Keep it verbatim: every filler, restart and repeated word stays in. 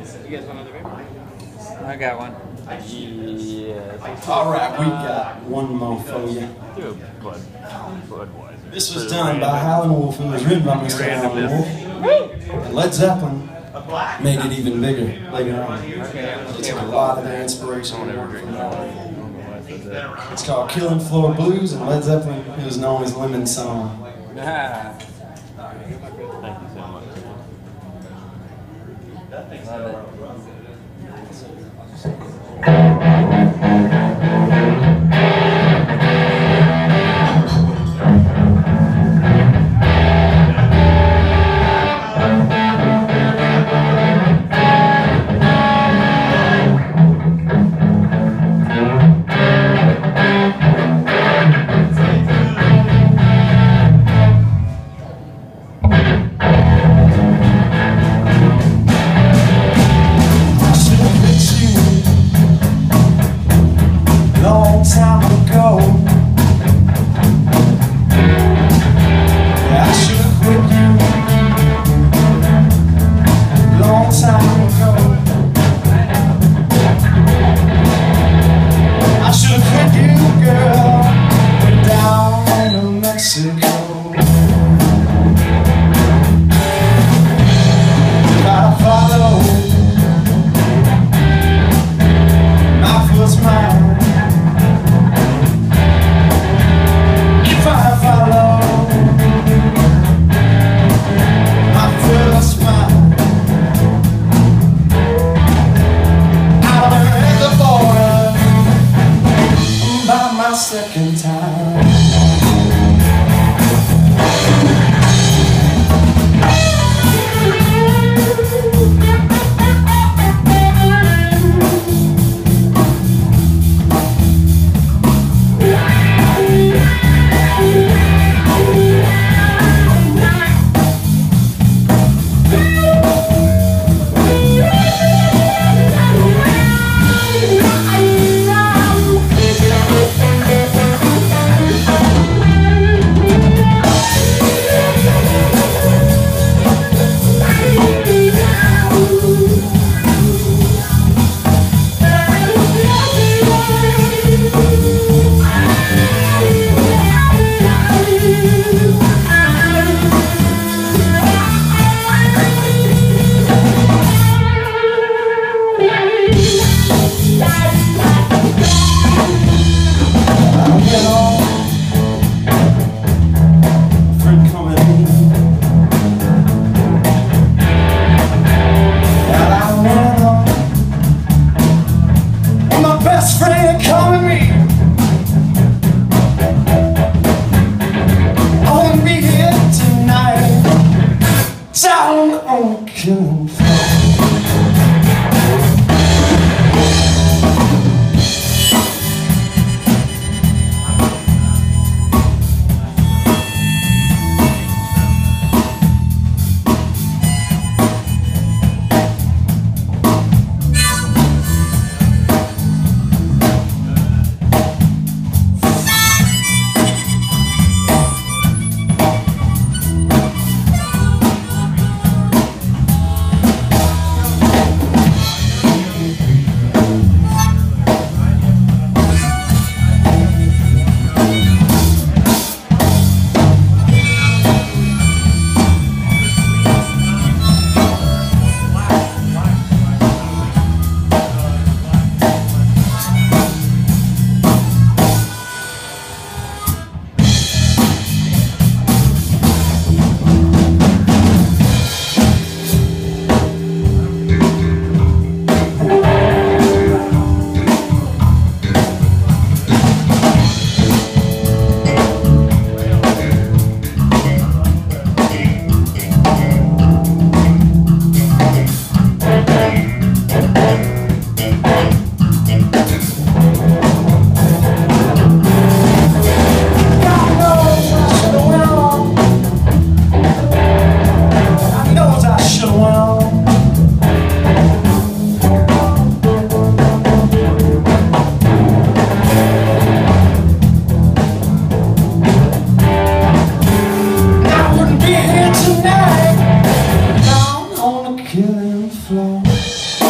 You guys want another beer? I got one. Yes. All right, we got one more for you. Do a Bud, Budweiser. This was done by Howlin' Wolf. It was written by Mister Howlin' Wolf. And Led Zeppelin made it even bigger later on. It took a lot of their inspiration from that. It's called Killing Floor Blues, and Led Zeppelin, it was known as Lemon Song. Ah. Thank you so much. Love it. Time ago, I should have quit you long time ago. I should have quit you, girl, went down to Mexico. If I follow my first mind, second time. Killing killing floor.